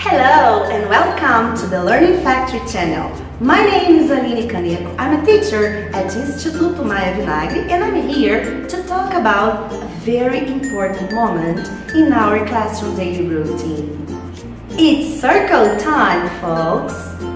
Hello and welcome to the Learning Factory channel. My name is Aline Caneco. I'm a teacher at Instituto Maia Vinagre and I'm here to talk about a very important moment in our classroom daily routine. It's circle time, folks!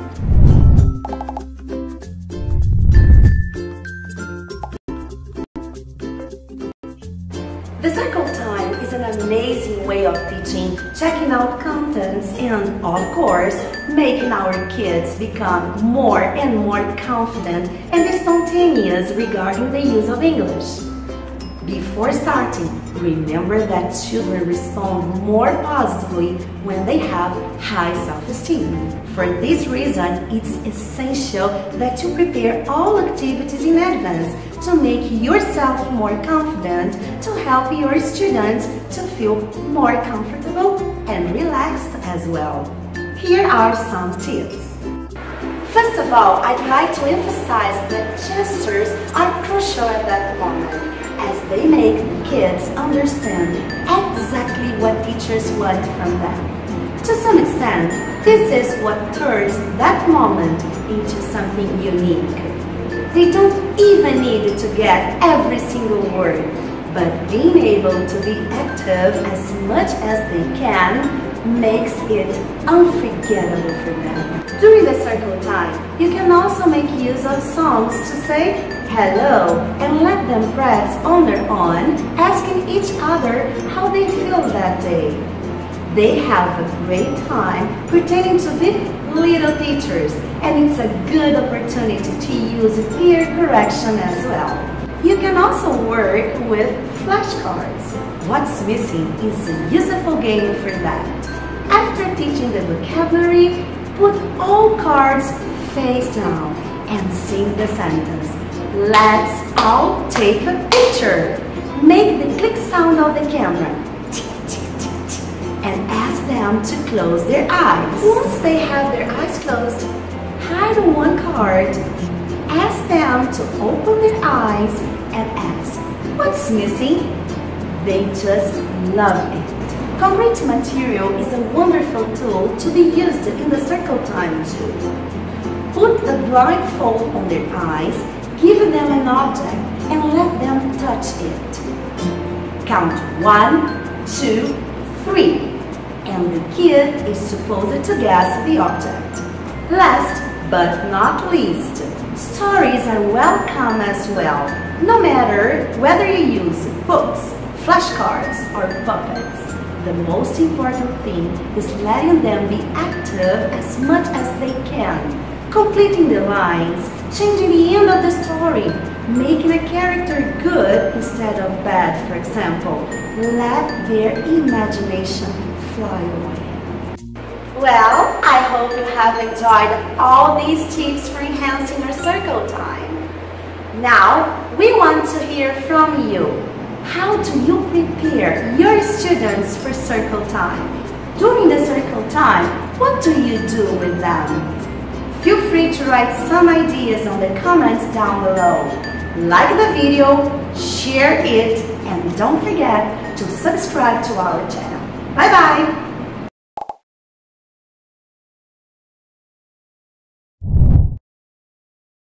The circle time is an amazing way of teaching, checking out contents, and of course, making our kids become more and more confident and spontaneous regarding the use of English. Before starting, remember that children respond more positively when they have high self-esteem. For this reason, it's essential that you prepare all activities in advance to make yourself more confident, to help your students to feel more comfortable and relaxed as well. Here are some tips. First of all, I'd like to emphasize that gestures are crucial at that moment, as they make the kids understand exactly what teachers want from them. To some extent, this is what turns that moment into something unique. They don't even need to get every single word, but being able to be active as much as they can makes it unforgettable for them. During the circle time, you can also make use of songs to say hello and let them practice on their own, asking each other how they feel that day. They have a great time pretending to be little teachers, and it's a good opportunity to use peer correction as well. You can also work with flashcards. What's missing is a useful game for that. After teaching the vocabulary, put all cards face down and sing the sentence. Let's all take a picture. Make the click sound of the camera and ask them to close their eyes. Once they have their eyes closed, hide one card. Ask them to open their eyes and ask, what's missing? They just love it. Concrete material is a wonderful tool to be used in the circle time too. Put a blindfold on their eyes, give them an object, and let them touch it. Count 1, 2, 3, and the kid is supposed to guess the object. Last but not least, stories are welcome as well, no matter whether you use books, flashcards, or puppets. The most important thing is letting them be active as much as they can, completing the lines, changing the end of the story, making a character good instead of bad, for example. Let their imagination fly away. Well, I hope you have enjoyed all these tips for enhancing your circle time. Now, we want to hear from you. How do you prepare your students for circle time? During the circle time, what do you do with them? Feel free to write some ideas on the comments down below. Like the video, share it, and don't forget to subscribe to our channel. Bye-bye!